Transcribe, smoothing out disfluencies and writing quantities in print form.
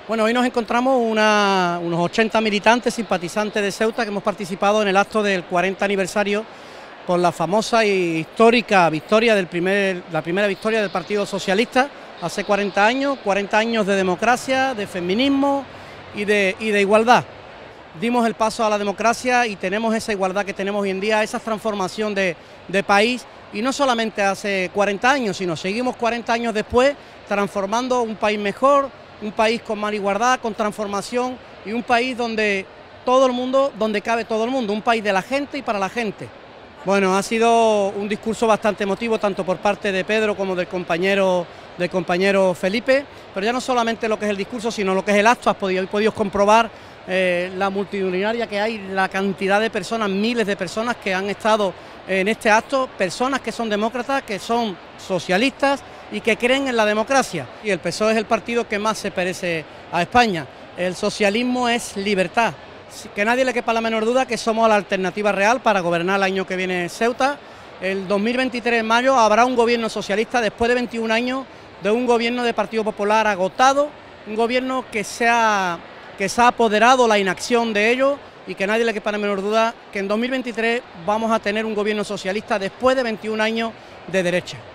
Bueno, hoy nos encontramos unos 80 militantes, simpatizantes de Ceuta, que hemos participado en el acto del 40 aniversario por la famosa y histórica victoria la primera victoria del Partido Socialista hace 40 años de democracia, de feminismo y de igualdad. Dimos el paso a la democracia y tenemos esa igualdad que tenemos hoy en día, esa transformación de país, y no solamente hace 40 años, sino seguimos 40 años después transformando un país mejor, un país con más igualdad, con transformación, y un país donde donde cabe todo el mundo, un país de la gente y para la gente. Bueno, ha sido un discurso bastante emotivo, tanto por parte de Pedro como del compañero Felipe, pero ya no solamente lo que es el discurso, sino lo que es el acto. He podido comprobar la multitudinaria que hay, la cantidad de personas, miles de personas que han estado en este acto, personas que son demócratas, que son socialistas y que creen en la democracia. Y el PSOE es el partido que más se parece a España. El socialismo es libertad. Que nadie le quepa la menor duda que somos la alternativa real para gobernar el año que viene Ceuta. El 2023 en mayo habrá un gobierno socialista después de 21 años de un gobierno de Partido Popular agotado, un gobierno que se ha apoderado la inacción de ellos, y que nadie le quepa la menor duda que en 2023 vamos a tener un gobierno socialista después de 21 años de derecha.